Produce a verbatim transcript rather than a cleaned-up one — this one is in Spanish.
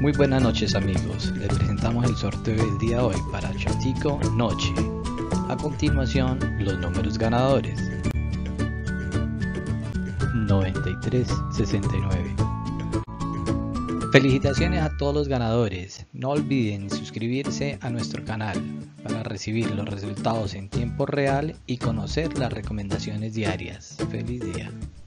Muy buenas noches amigos, les presentamos el sorteo del día de hoy para Chotico Noche. A continuación, los números ganadores: noventa y tres sesenta y nueve. Felicitaciones a todos los ganadores. No olviden suscribirse a nuestro canal para recibir los resultados en tiempo real y conocer las recomendaciones diarias. Feliz día.